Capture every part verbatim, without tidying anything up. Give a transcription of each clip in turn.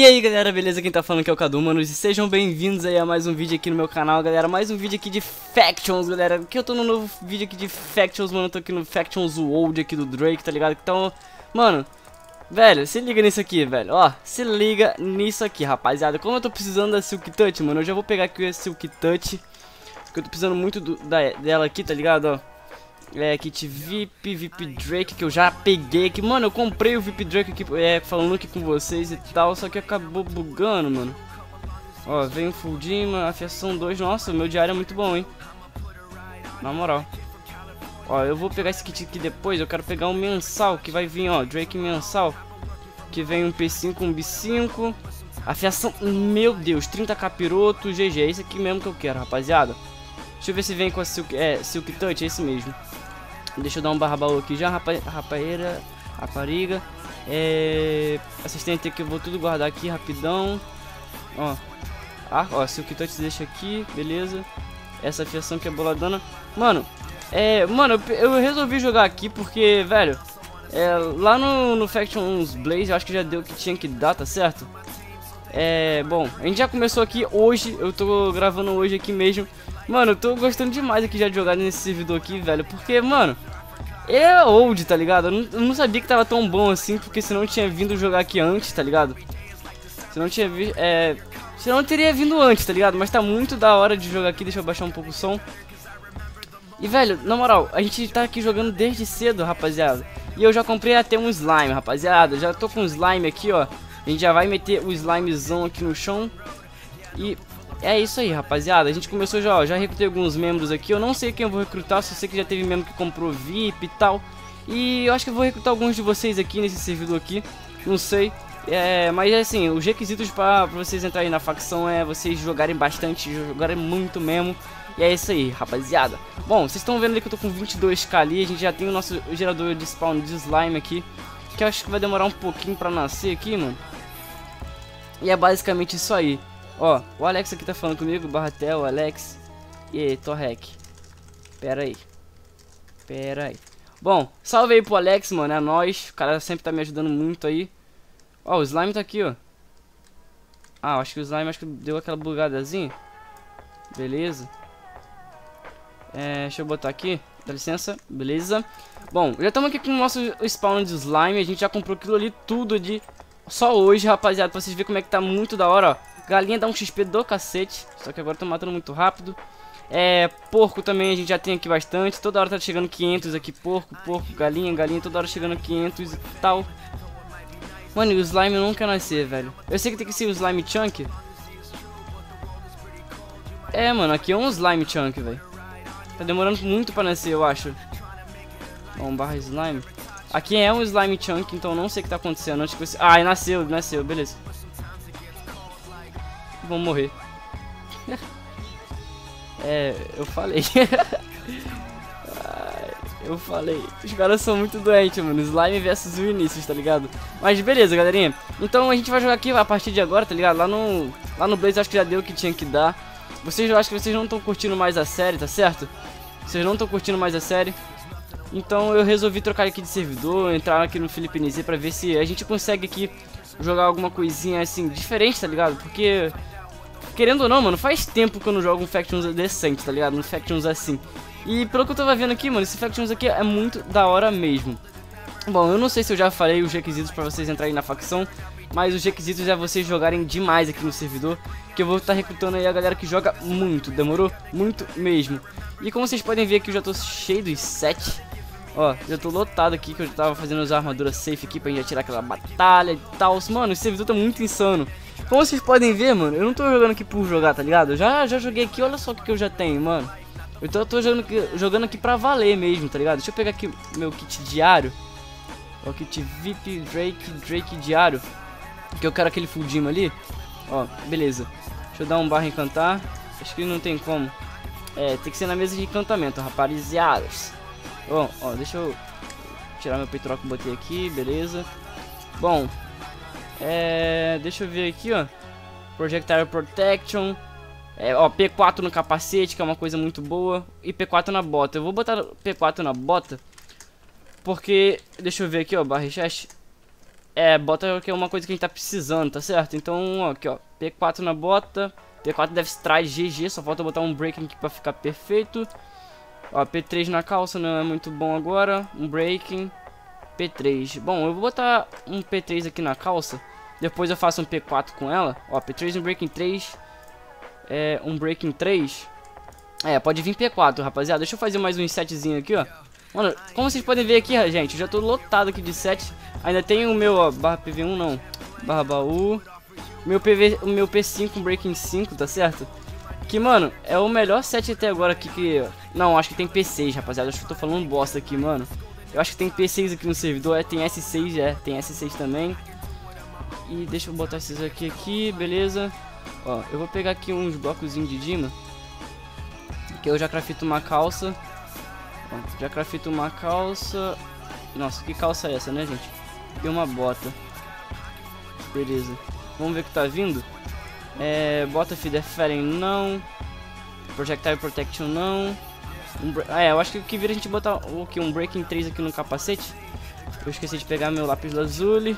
E aí galera, beleza? Quem tá falando aqui é o Cadu, manos, e sejam bem-vindos aí a mais um vídeo aqui no meu canal, galera. Mais um vídeo aqui de Factions, galera, que eu tô no novo vídeo aqui de Factions, mano. Eu tô aqui no Factions World aqui do Drake, tá ligado? Então, mano, velho, se liga nisso aqui, velho. Ó, se liga nisso aqui, rapaziada. Como eu tô precisando da Silk Touch, mano, eu já vou pegar aqui a Silk Touch, porque eu tô precisando muito do, da, dela aqui, tá ligado? Ó, é, kit V I P, V I P Drake, que eu já peguei aqui. Mano, eu comprei o V I P Drake aqui, é, falando aqui com vocês e tal, só que acabou bugando, mano. Ó, vem o Full Dima, afiação dois. Nossa, meu diário é muito bom, hein. Na moral. Ó, eu vou pegar esse kit aqui depois. Eu quero pegar um mensal, que vai vir, ó, Drake mensal, que vem um P cinco, um B cinco. Afiação, meu Deus, trinta capiroto, G G. É esse aqui mesmo que eu quero, rapaziada. Deixa eu ver se vem com a Silk, é, Silk Touch, é esse mesmo. Deixa eu dar um barra baú aqui já, rapa, rapaeira, rapariga, é, assistente aqui, eu vou tudo guardar aqui rapidão. Ó, ah, ó, Silk Touch deixa aqui, beleza. Essa afiação que é boladona. Mano, é, mano, eu, eu resolvi jogar aqui porque, velho, é, lá no, no Factions Blaze eu acho que já deu o que tinha que dar, tá certo? É, bom, a gente já começou aqui hoje, eu tô gravando hoje aqui mesmo. Mano, eu tô gostando demais aqui já de jogar nesse servidor aqui, velho, porque, mano, é old, tá ligado? Eu não, eu não sabia que tava tão bom assim, porque senão eu tinha vindo jogar aqui antes, tá ligado? Senão eu tinha visto, é... Senão eu teria vindo antes, tá ligado? Mas tá muito da hora de jogar aqui, deixa eu baixar um pouco o som. E, velho, na moral, a gente tá aqui jogando desde cedo, rapaziada. E eu já comprei até um slime, rapaziada, já tô com um slime aqui, ó. A gente já vai meter o slimezão aqui no chão. E... é isso aí, rapaziada. A gente começou já, ó, já recrutei alguns membros aqui. Eu não sei quem eu vou recrutar, só sei que já teve membro que comprou V I P e tal. E eu acho que eu vou recrutar alguns de vocês aqui nesse servidor aqui. Não sei. É, mas é assim, os requisitos para vocês entrarem na facção é vocês jogarem bastante, jogarem muito mesmo. E é isso aí, rapaziada. Bom, vocês estão vendo ali que eu tô com vinte e dois K ali. A gente já tem o nosso gerador de spawn de slime aqui, que eu acho que vai demorar um pouquinho pra nascer aqui, mano. E é basicamente isso aí. Ó, o Alex aqui tá falando comigo, Barratel, Alex. E aí, Torrec. Pera aí. Pera aí. Bom, salve aí pro Alex, mano, é nóis. O cara sempre tá me ajudando muito aí. Ó, o slime tá aqui, ó. Ah, acho que o slime acho que deu aquela bugadazinha. Beleza. É, deixa eu botar aqui. Dá licença, beleza. Bom, já estamos aqui com o nosso spawn de slime. A gente já comprou aquilo ali tudo de... só hoje, rapaziada, pra vocês verem como é que tá muito da hora, ó. Galinha dá um X P do cacete, só que agora tô matando muito rápido. É, porco também a gente já tem aqui bastante. Toda hora tá chegando quinhentos aqui, porco, porco, galinha, galinha, toda hora chegando quinhentos e tal. Mano, e o slime não quer nascer, velho. Eu sei que tem que ser o slime chunk. É, mano, aqui é um slime chunk, velho. Tá demorando muito pra nascer, eu acho. Bom, barra slime. Aqui é um slime chunk, então não sei o que tá acontecendo. Acho que você... ah, nasceu, nasceu, beleza. Vão morrer. É, eu falei. Eu falei. Os caras são muito doentes, mano. Slime versus Vinicius, tá ligado? Mas beleza, galerinha. Então a gente vai jogar aqui a partir de agora, tá ligado? Lá no, lá no Blaze acho que já deu o que tinha que dar. Vocês, eu acho que vocês não estão curtindo mais a série, tá certo? Vocês não estão curtindo mais a série. Então eu resolvi trocar aqui de servidor, entrar aqui no Felipe N Z pra ver se a gente consegue aqui jogar alguma coisinha assim diferente, tá ligado? Porque... querendo ou não, mano, faz tempo que eu não jogo um Factions decente, tá ligado? Um Factions assim. E pelo que eu tava vendo aqui, mano, esse Factions aqui é muito da hora mesmo. Bom, eu não sei se eu já falei os requisitos pra vocês entrarem na facção, mas os requisitos é vocês jogarem demais aqui no servidor, que eu vou estar recrutando aí a galera que joga muito, demorou? Muito mesmo. E como vocês podem ver aqui, eu já tô cheio dos sete. Ó, já tô lotado aqui, que eu já tava fazendo as armaduras safe aqui pra gente já tirar aquela batalha e tal. Mano, esse servidor tá muito insano. Como vocês podem ver, mano, eu não tô jogando aqui por jogar, tá ligado? Eu já, já joguei aqui, olha só o que, que eu já tenho, mano. Eu tô, tô jogando, aqui, jogando aqui pra valer mesmo, tá ligado? Deixa eu pegar aqui meu kit diário. Ó, kit V I P Drake, Drake diário. Que eu quero aquele full gym ali. Ó, beleza. Deixa eu dar um barra encantar. Acho que não tem como. É, tem que ser na mesa de encantamento, rapaziadas. Bom, ó, deixa eu tirar meu peitoral que eu botei aqui, beleza. Bom, é, deixa eu ver aqui, ó. Projectile Protection. É, ó, P quatro no capacete, que é uma coisa muito boa. E P quatro na bota. Eu vou botar P quatro na bota porque, deixa eu ver aqui, ó, barra chest. É, bota que é uma coisa que a gente tá precisando, tá certo? Então, ó, aqui ó, P quatro na bota, P quatro deve extrair G G, só falta botar um breaking aqui pra ficar perfeito. Ó, P três na calça não é muito bom agora, um breaking, P três. Bom, eu vou botar um P três aqui na calça, depois eu faço um P quatro com ela. Ó, P três, um breaking três, é, um breaking três. É, pode vir P quatro, rapaziada. Deixa eu fazer mais um setzinho aqui, ó. Mano, como vocês podem ver aqui, gente, eu já tô lotado aqui de set. Ainda tem o meu, ó, barra P V um não, barra baú. Meu P V, o meu P cinco, um breaking cinco, tá certo? Que, mano, é o melhor set até agora aqui que... Não, acho que tem P seis, rapaziada. Acho que eu tô falando bosta aqui, mano. Eu acho que tem P seis aqui no servidor, é, tem S seis, é, tem S seis também. E deixa eu botar esses aqui, aqui, beleza. Ó, eu vou pegar aqui uns blocozinhos de Dima. Que eu já crafito uma calça. Ó, já crafito uma calça. Nossa, que calça é essa, né, gente? E uma bota. Beleza. Vamos ver o que tá vindo. É, bota Featherfalling não. Projectile Protection não. Um, ah, é, eu acho que o que vira a gente botar o que? Um Breaking três aqui no capacete. Eu esqueci de pegar meu lápis lazuli.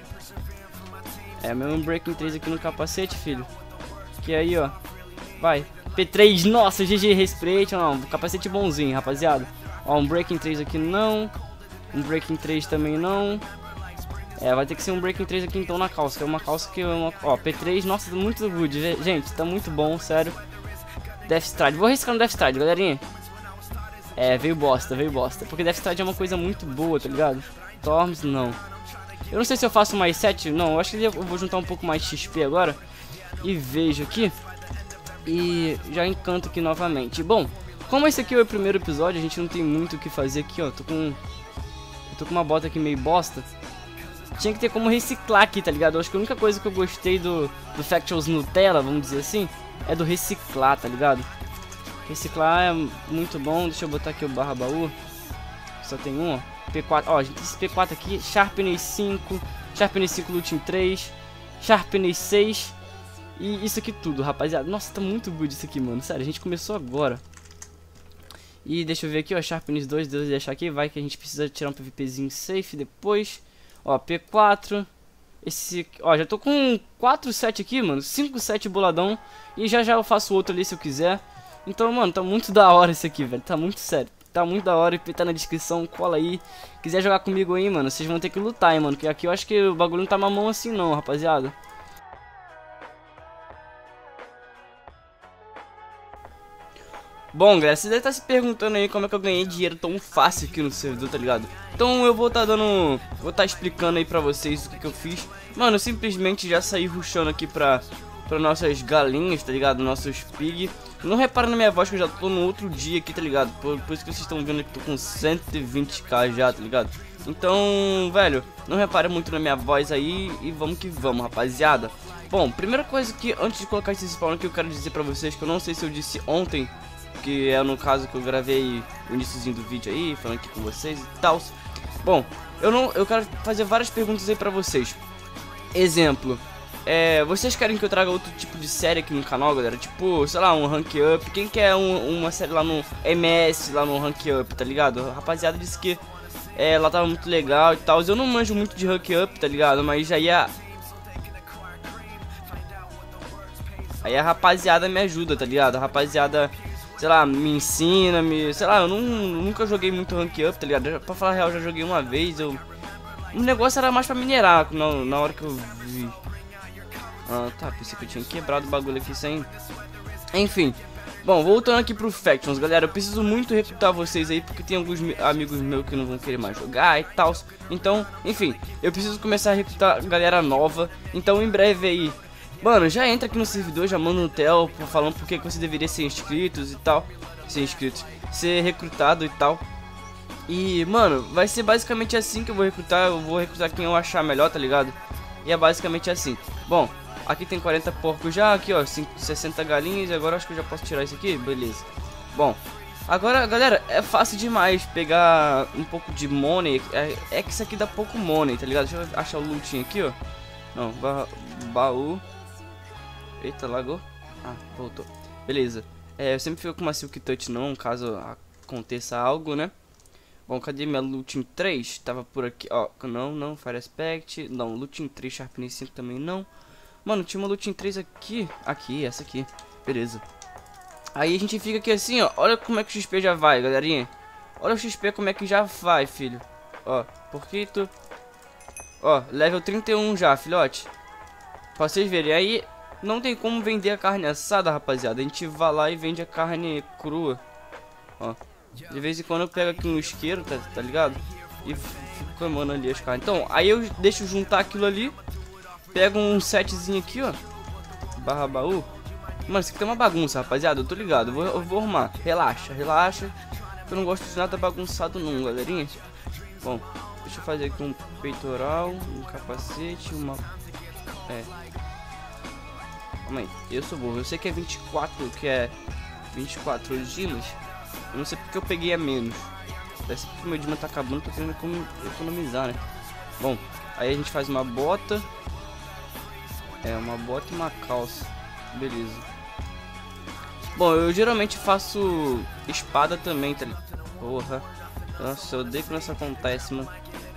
É, meu Breaking três aqui no capacete, filho. Que aí, ó. Vai. P três, nossa, G G Respirate. Não, um capacete bonzinho, rapaziada. Ó, um Breaking três aqui não. Um Breaking três também não. É, vai ter que ser um Breaking três aqui então na calça. Que é uma calça que é uma... Ó, P três, nossa, tá muito good. Gente, tá muito bom, sério. Death Stride. Vou arriscar no Death Stride, galerinha. É, veio bosta, veio bosta. Porque Death Stride é uma coisa muito boa, tá ligado? Storms, não. Eu não sei se eu faço mais sete. Não, eu acho que eu vou juntar um pouco mais de X P agora. E vejo aqui. E já encanto aqui novamente. Bom, como esse aqui é o primeiro episódio, a gente não tem muito o que fazer aqui, ó. Tô com... Eu tô com uma bota aqui meio bosta. Tinha que ter como reciclar aqui, tá ligado? Eu acho que a única coisa que eu gostei do, do Factuals Nutella, vamos dizer assim, é do reciclar, tá ligado? Reciclar é muito bom. Deixa eu botar aqui o barra baú. Só tem um, ó. P quatro, ó, a gente tem esse P quatro aqui. Sharpness cinco, Sharpness cinco Looting três, Sharpness seis. E isso aqui tudo, rapaziada. Nossa, tá muito good isso aqui, mano. Sério, a gente começou agora. E deixa eu ver aqui, ó. Sharpness dois, Deus deixar aqui. Vai que a gente precisa tirar um PVPzinho safe depois. Ó, P quatro. Esse, ó, já tô com quatro sete aqui, mano. cinco sete boladão. E já já eu faço outro ali se eu quiser. Então, mano, tá muito da hora esse aqui, velho. Tá muito sério. Tá muito da hora. E tá na descrição, cola aí. Quiser jogar comigo aí, mano, vocês vão ter que lutar, hein, mano. Porque aqui eu acho que o bagulho não tá mamão assim não, rapaziada. Bom, galera, você deve estar se perguntando aí como é que eu ganhei dinheiro tão fácil aqui no servidor, tá ligado? Então eu vou estar tá dando... Vou estar tá explicando aí pra vocês o que que eu fiz. Mano, eu simplesmente já saí rushando aqui pra... Pra nossas galinhas, tá ligado? Nossos pig. Não repara na minha voz que eu já tô no outro dia aqui, tá ligado? Por, por isso que vocês estão vendo que eu tô com cento e vinte k já, tá ligado? Então, velho, não repara muito na minha voz aí e vamos que vamos, rapaziada. Bom, primeira coisa que antes de colocar esse spawn aqui eu quero dizer pra vocês que eu não sei se eu disse ontem, que é no caso que eu gravei o iniciozinho do vídeo aí, falando aqui com vocês e tal. Bom, eu não, eu quero fazer várias perguntas aí pra vocês. Exemplo, é, vocês querem que eu traga outro tipo de série aqui no canal, galera? Tipo, sei lá, um Rank Up. Quem quer um, uma série lá no M S, lá no Rank Up, tá ligado? A rapaziada disse que é, lá tava muito legal e tal. Eu não manjo muito de Rank Up, tá ligado? Mas já ia... Aí a rapaziada me ajuda, tá ligado? A rapaziada... Sei lá, me ensina, me... Sei lá, eu não, nunca joguei muito Rank Up, tá ligado? Pra falar a real, eu já joguei uma vez, eu... O negócio era mais pra minerar, na, na hora que eu vi. Ah, tá, pensei que eu tinha quebrado o bagulho aqui sem... Enfim. Bom, voltando aqui pro Factions, galera, eu preciso muito recrutar vocês aí, porque tem alguns amigos meus que não vão querer mais jogar e tal. Então, enfim, eu preciso começar a recrutar galera nova. Então, em breve aí... Mano, já entra aqui no servidor, já manda no tel falando porque que você deveria ser inscritos e tal. Ser inscritos, ser recrutado e tal. E, mano, vai ser basicamente assim que eu vou recrutar. Eu vou recrutar quem eu achar melhor, tá ligado? E é basicamente assim. Bom, aqui tem quarenta porcos já, aqui ó, sessenta galinhas. E agora acho que eu já posso tirar isso aqui, beleza. Bom, agora, galera, é fácil demais pegar um pouco de money. É, é que isso aqui dá pouco money, tá ligado? Deixa eu achar o lootinho aqui, ó. Não, ba baú. Eita, lagou. Ah, voltou. Beleza. É, eu sempre fico com uma Silk Touch não, caso aconteça algo, né? Bom, cadê minha Looting três? Tava por aqui, ó. Não, não, Fire Aspect. Não, Looting três, Sharpness cinco também não. Mano, tinha uma Looting três aqui. Aqui, essa aqui. Beleza. Aí a gente fica aqui assim, ó. Olha como é que o X P já vai, galerinha. Olha o X P como é que já vai, filho. Ó, porquito. Ó, level trinta e um já, filhote. Pra vocês verem. Aí não tem como vender a carne assada, rapaziada. A gente vai lá e vende a carne crua. Ó. De vez em quando eu pego aqui um isqueiro, tá, tá ligado? E fico queimando ali as carnes. Então, aí eu deixo juntar aquilo ali. Pego um setzinho aqui, ó. Barra baú. Mano, isso aqui tá uma bagunça, rapaziada. Eu tô ligado. Eu vou, eu vou arrumar. Relaxa, relaxa. Eu não gosto de nada bagunçado não, galerinha. Bom, deixa eu fazer aqui um peitoral, um capacete, uma... É. Calma aí, eu sou burro. Eu sei que é vinte e quatro, que é vinte e quatro dimas. Eu não sei porque eu peguei a menos. Parece que o meu dima tá acabando, tô querendo economizar, né? Bom, aí a gente faz uma bota. É, uma bota e uma calça. Beleza. Bom, eu geralmente faço espada também, tá ligado? Porra. Nossa, eu odeio quando isso acontece, mano.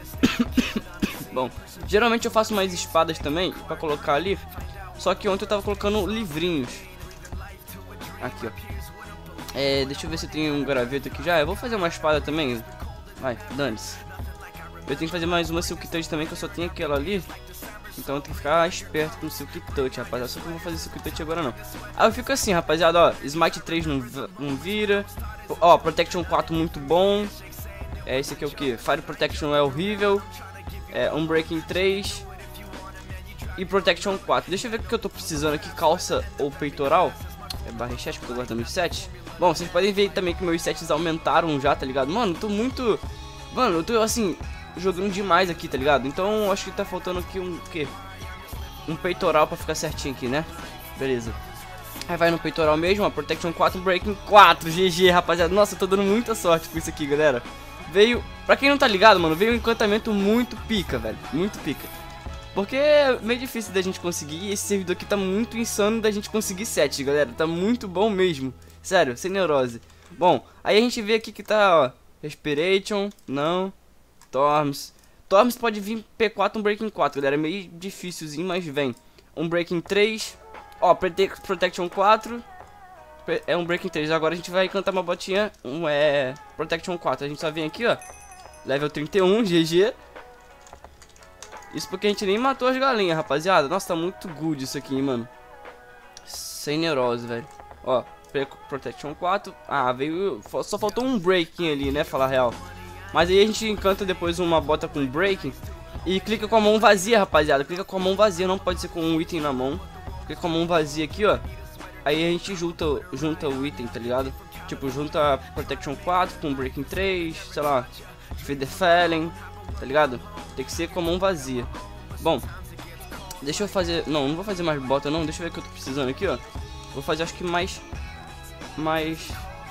Bom, geralmente eu faço mais espadas também pra colocar ali. Só que ontem eu tava colocando livrinhos. Aqui, ó. É, deixa eu ver se tem um graveto aqui já. Eu vou fazer uma espada também. Vai, dane-se. Eu tenho que fazer mais uma Silk Touch também, que eu só tenho aquela ali. Então eu tenho que ficar esperto com o Silk Touch, rapaziada. Só que eu não vou fazer Silk Touch agora não. Aí eu fico assim, rapaziada, ó. Smite três não, não vira. Ó, Protection quatro muito bom. É, esse aqui é o que? Fire Protection é horrível. É, Unbreaking três. E Protection quatro. Deixa eu ver o que eu tô precisando aqui. Calça ou peitoral. É barra chat que eu tô guardando os sets. Bom, vocês podem ver também que meus sets aumentaram já, tá ligado? Mano, eu tô muito... Mano, eu tô assim... jogando demais aqui, tá ligado? Então acho que tá faltando aqui um... O quê? Um peitoral pra ficar certinho aqui, né? Beleza. Aí vai no peitoral mesmo, ó. Protection quatro, Breaking quatro. G G, rapaziada. Nossa, eu tô dando muita sorte com isso aqui, galera. Veio... Pra quem não tá ligado, mano, veio um encantamento muito pica, velho. Muito pica. Porque é meio difícil da gente conseguir. E esse servidor aqui tá muito insano da gente conseguir sete, galera. Tá muito bom mesmo. Sério, sem neurose. Bom, aí a gente vê aqui que tá, ó. Respiration, não. Storms. Storms pode vir P quatro, um Breaking quatro, galera. É meio difícilzinho, mas vem. Um Breaking três. Ó, Protection quatro. É um Breaking três. Agora a gente vai cantar uma botinha. Um é Protection quatro. A gente só vem aqui, ó. Level trinta e um, G G. Isso porque a gente nem matou as galinhas, rapaziada. Nossa, tá muito good isso aqui, hein, mano. Sem neurose, velho. Ó, Protection quatro. Ah, veio... Só faltou um breaking ali, né, falar real. Mas aí a gente encanta depois uma bota com breaking. E clica com a mão vazia, rapaziada. Clica com a mão vazia, não pode ser com um item na mão. Clica com a mão vazia aqui, ó. Aí a gente junta, junta o item, tá ligado? Tipo, junta Protection quatro com Breaking três, sei lá, Feather Fallen, tá ligado? Tem que ser com a mão vazia. Bom, deixa eu fazer... Não, não vou fazer mais bota não, deixa eu ver o que eu tô precisando aqui, ó. Vou fazer, acho que mais... Mais...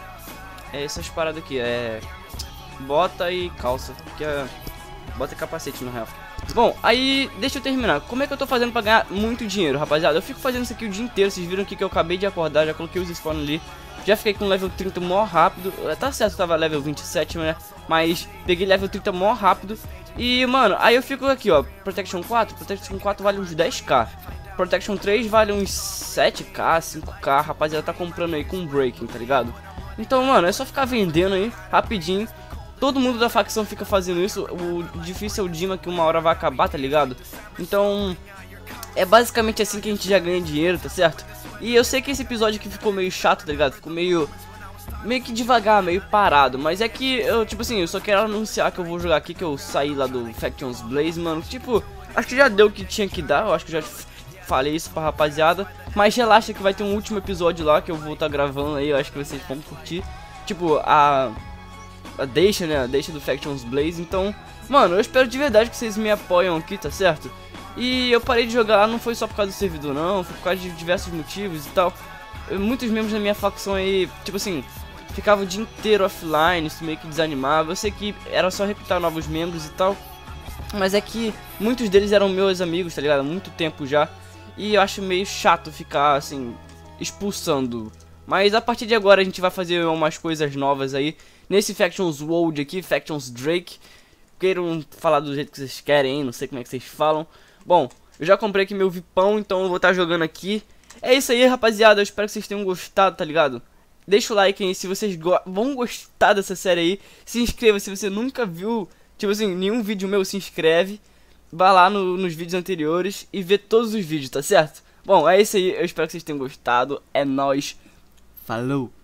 É essas paradas aqui, é... Bota e calça, que é... Bota e capacete, na real. Bom, aí, deixa eu terminar. Como é que eu tô fazendo pra ganhar muito dinheiro, rapaziada? Eu fico fazendo isso aqui o dia inteiro. Vocês viram aqui que eu acabei de acordar, já coloquei os spawn ali. Já fiquei com level trinta mó rápido. Tá certo, tava level vinte e sete, né? Mas peguei level trinta mó rápido. E, mano, aí eu fico aqui, ó. Protection quatro. Protection quatro vale uns dez k. Protection três vale uns sete k, cinco k. Rapaziada, tá comprando aí com breaking, tá ligado? Então, mano, é só ficar vendendo aí, rapidinho. Todo mundo da facção fica fazendo isso. O difícil é o Dima, que uma hora vai acabar, tá ligado? Então, é basicamente assim que a gente já ganha dinheiro, tá certo? E eu sei que esse episódio aqui ficou meio chato, tá ligado? Ficou meio... Meio que devagar, meio parado. Mas é que, eu, tipo assim, eu só quero anunciar que eu vou jogar aqui, que eu saí lá do Factions Blaze, mano. Tipo, acho que já deu o que tinha que dar. Eu acho que já falei isso pra rapaziada. Mas relaxa que vai ter um último episódio lá, que eu vou estar tá gravando aí. Eu acho que vocês vão curtir. Tipo, a... A deixa, né? A deixa do Factions Blaze. Então, mano, eu espero de verdade que vocês me apoiam aqui, tá certo? E eu parei de jogar lá, não foi só por causa do servidor, não. Foi por causa de diversos motivos e tal. Eu, muitos membros da minha facção aí, tipo assim, ficavam o dia inteiro offline, isso meio que desanimava. Eu sei que era só recrutar novos membros e tal. Mas é que muitos deles eram meus amigos, tá ligado? Há muito tempo já. E eu acho meio chato ficar, assim, expulsando Mas a partir de agora a gente vai fazer umas coisas novas aí nesse Factions World aqui, Factions Drake. Queiram falar do jeito que vocês querem, hein? Não sei como é que vocês falam. Bom, eu já comprei aqui meu vipão, então eu vou estar jogando aqui. É isso aí, rapaziada, eu espero que vocês tenham gostado, tá ligado? Deixa o like aí se vocês go vão gostar dessa série aí. Se inscreva se você nunca viu, tipo assim, nenhum vídeo meu, se inscreve. Vá lá no, nos vídeos anteriores e vê todos os vídeos, tá certo? Bom, é isso aí, eu espero que vocês tenham gostado. É nóis, falou!